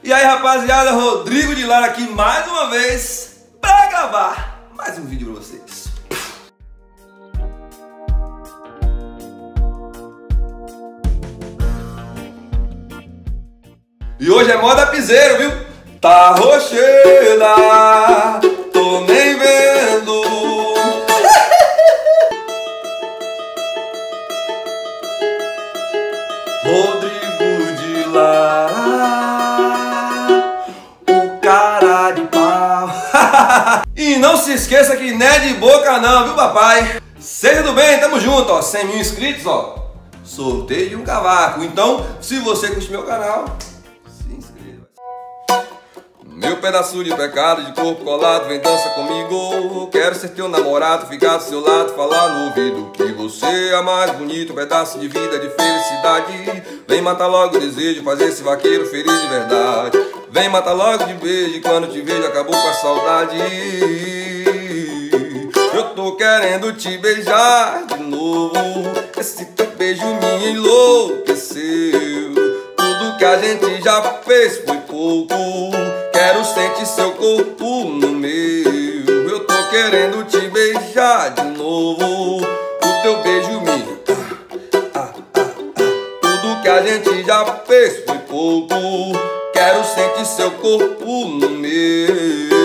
E aí, rapaziada, Rodrigo de Lara aqui mais uma vez para gravar mais um vídeo para vocês. E hoje é moda piseiro, viu? Tá rocheda, tô nem vendo. Rodrigo de Lara, o cara de pau. E não se esqueça que não é de boca não, viu papai? Seja do bem, tamo junto, ó. 100 mil inscritos, ó. Sorteio de um cavaco. Então, se você curte meu canal, se inscreva. Meu pedaço de pecado, de corpo colado, vem dança comigo. Quero ser teu namorado, ficar do seu lado, falar no ouvido que você é mais bonito, um pedaço de vida, de felicidade. Vem matar logo o desejo, fazer esse vaqueiro feliz de verdade. Vem matar logo de beijo, quando te vejo acabou com a saudade. Eu tô querendo te beijar de novo, esse teu beijo me enlouqueceu. Tudo que a gente já fez foi pouco, quero sentir seu corpo no meu. Eu tô querendo te beijar de novo, o teu beijo me... Tudo que a gente já fez foi pouco, quero sentir seu corpo no meu.